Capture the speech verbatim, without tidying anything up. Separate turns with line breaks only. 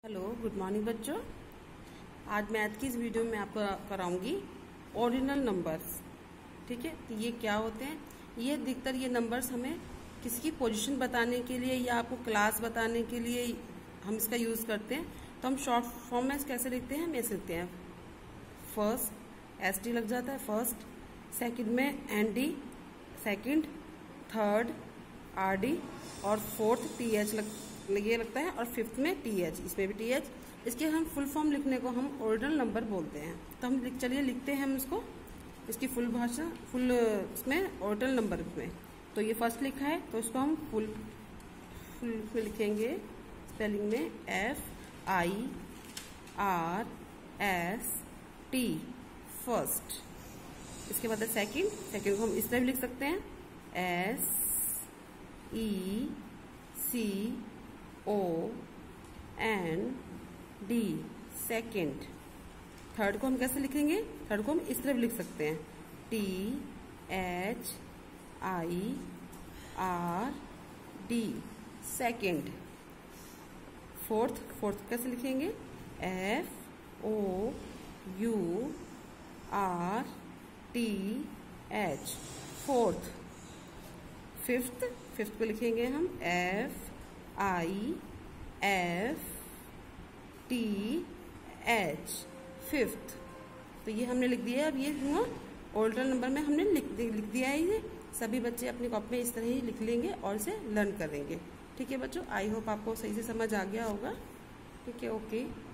Hello, good morning बच्चों। आज math की इस वीडियो में आपको कराऊंगी ऑर्डिनल नंबर्स। ठीक है, तो ये क्या होते हैं? ये अधिकतर ये नंबर्स हमें किसी की पोजीशन बताने के लिए या आपको क्लास बताने के लिए हम इसका यूज करते हैं। तो हम शॉर्ट फॉर्म में कैसे लिखते हैं? हम ऐसे लिखते हैं, फर्स्ट एस टी लग जाता है, फर्स्ट, सेकंड में N D, second, third R D और फोर्थ टी एच लग ये लगता है और फिफ्थ में टी एच, इसमें भी टी एच। इसके हम फुल फॉर्म लिखने को हम ऑर्डिनल नंबर बोलते हैं। तो हम लिख चलिए लिखते हैं हम इसको, इसकी फुल भाषा फुल इसमें ऑर्डिनल नंबर में। तो ये फर्स्ट लिखा है तो इसको हम फुल फुल में लिखेंगे स्पेलिंग में, F I R S T, first. इसके बाद सेकंड, सेकंड को हम इस तरह भी लिख सकते हैं, S E C O N D, second. Third को हम कैसे लिखेंगे? थर्ड को हम इस तरह भी लिख सकते हैं, T H I R D, second. Fourth, fourth कैसे लिखेंगे? F O U R T H, fourth. Fifth, fifth को लिखेंगे हम F I F T H, fifth. तो ये हमने लिख दिया है। अब ये हुआ ऑर्डिनल नंबर में हमने लिख लिख दिया है। ये सभी बच्चे अपनी कॉपी में इस तरह ही लिख लेंगे और इसे लर्न करेंगे। ठीक है बच्चों, आई होप आपको सही से समझ आ गया होगा। ठीक है, ओके।